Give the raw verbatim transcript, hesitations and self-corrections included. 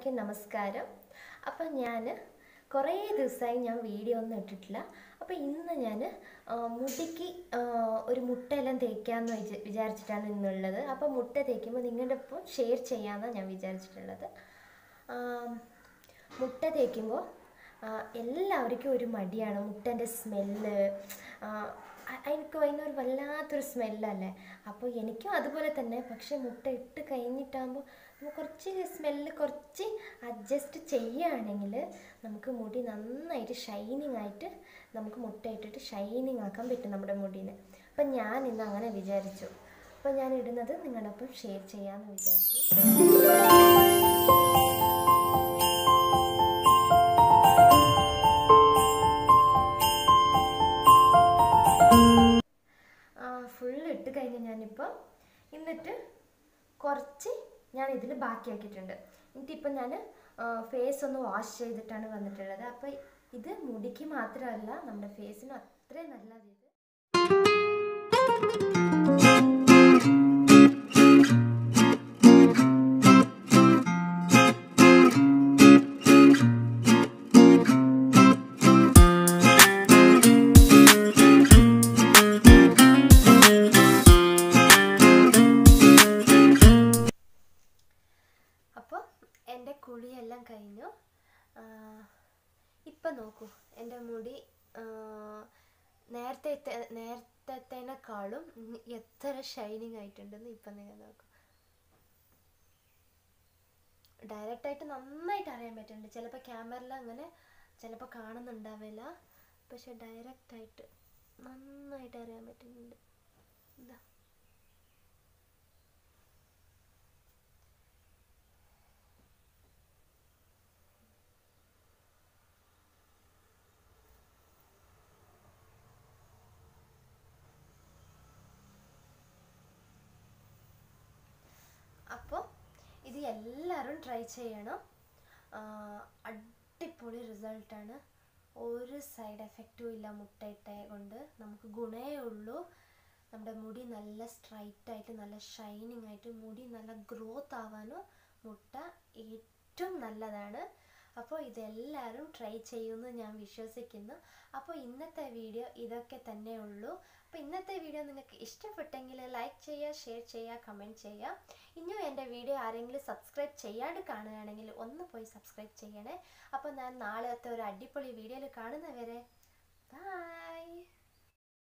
എല്ലാവർക്കും നമസ്കാരം. അപ്പോൾ ഞാൻ കുറേ ദിവസമായി ഞാൻ വീഡിയോ ഒന്നും ഇട്ടിട്ടില്ല. അപ്പോൾ ഇന്ന് ഞാൻ മുടിക്ക് ഒരു മുട്ടയെല്ലാം തേക്കാമെന്ന് വിചാ വിചാരിച്ചിട്ടാണ് ഇന്നുള്ളത്. അപ്പോൾ മുട്ട തേക്കുമ്പോൾ നിങ്ങളുടെ ഒപ്പം ഷെയർ ചെയ്യാമെന്നാണ് ഞാൻ വിചാരിച്ചിട്ടുള്ളത്. മുട്ട തേക്കുമ്പോൾ എല്ലാവർക്കും ഒരു മടിയാണ് മുട്ടൻ്റെ സ്മെല്ല്. എനിക്ക് അതിനൊരു വല്ലാത്തൊരു സ്മെല്ലല്ലേ. അപ്പോൾ എനിക്കും അതുപോലെ തന്നെ. പക്ഷേ മുട്ട ഇട്ട് കഴിഞ്ഞിട്ടാകുമ്പോൾ നമുക്ക് കുറച്ച് സ്മെല്ല് കുറച്ച് അഡ്ജസ്റ്റ് ചെയ്യുകയാണെങ്കിൽ നമുക്ക് മുടി നന്നായിട്ട് ഷൈനിങ് ആയിട്ട് നമുക്ക് മുട്ട ഇട്ടിട്ട് ഷൈനിങ് ആക്കാൻ പറ്റും നമ്മുടെ മുടീനെ. അപ്പം ഞാൻ ഇന്ന് അങ്ങനെ വിചാരിച്ചു. അപ്പോൾ ഞാൻ ഇടുന്നത് നിങ്ങളൊപ്പം ഷെയർ ചെയ്യാമെന്ന് വിചാരിച്ചു. ഫുള്ള് ഇട്ട് കഴിഞ്ഞ് ഞാനിപ്പോൾ എന്നിട്ട് കുറച്ച് ഞാൻ ഇതിൽ ബാക്കിയാക്കിയിട്ടുണ്ട്. എന്നിട്ടിപ്പം ഞാൻ ഫേസ് ഒന്ന് വാഷ് ചെയ്തിട്ടാണ് വന്നിട്ടുള്ളത്. അപ്പോൾ ഇത് മുടിക്ക് മാത്രമല്ല നമ്മുടെ ഫേസിനും അത്രയും നല്ലത്. ഇത് അപ്പോൾ എൻ്റെ കുളിയെല്ലാം കഴിഞ്ഞു. ഇപ്പം നോക്കൂ, എൻ്റെ മുടി നേരത്തെ നേരത്തേനേക്കാളും എത്ര ഷൈനിങ് ആയിട്ടുണ്ടെന്ന് ഇപ്പം നിങ്ങൾ നോക്കൂ. ഡയറക്റ്റായിട്ട് നന്നായിട്ട് അറിയാൻ പറ്റുന്നുണ്ട്. ചിലപ്പോൾ ക്യാമറയിൽ അങ്ങനെ ചിലപ്പോൾ കാണുന്നുണ്ടാവില്ല, പക്ഷെ ഡയറക്റ്റായിട്ട് നന്നായിട്ട് അറിയാൻ പറ്റുന്നുണ്ട്. എന്താ അപ്പോൾ ഇത് എല്ലാവരും ട്രൈ ചെയ്യണം. അടിപൊളി റിസൾട്ടാണ്. ഒരു സൈഡ് എഫക്റ്റും ഇല്ല. മുട്ടയിട്ടേ കൊണ്ട് നമുക്ക് ഗുണമേ ഉള്ളൂ. നമ്മുടെ മുടി നല്ല സ്ട്രൈറ്റായിട്ട് നല്ല ഷൈനിങ് ആയിട്ട് മുടി നല്ല ഗ്രോത്ത് ആവാനും മുട്ട ഏറ്റവും നല്ലതാണ്. അപ്പോൾ ഇതെല്ലാവരും ട്രൈ ചെയ്യുമെന്ന് ഞാൻ വിശ്വസിക്കുന്നു. അപ്പോൾ ഇന്നത്തെ വീഡിയോ ഇതൊക്കെ തന്നെ ഉള്ളൂ. അപ്പോൾ ഇന്നത്തെ വീഡിയോ നിങ്ങൾക്ക് ഇഷ്ടപ്പെട്ടെങ്കിൽ ലൈക്ക് ചെയ്യുക, ഷെയർ ചെയ്യുക, കമൻറ്റ് ചെയ്യുക. ഇനിയും എൻ്റെ വീഡിയോ ആരെങ്കിലും സബ്സ്ക്രൈബ് ചെയ്യാണ്ട് കാണുകയാണെങ്കിൽ ഒന്ന് പോയി സബ്സ്ക്രൈബ് ചെയ്യണേ. അപ്പോൾ ഞാൻ നാളത്തെ ഒരു അടിപൊളി വീഡിയോയിൽ കാണുന്നവരെ ബൈ.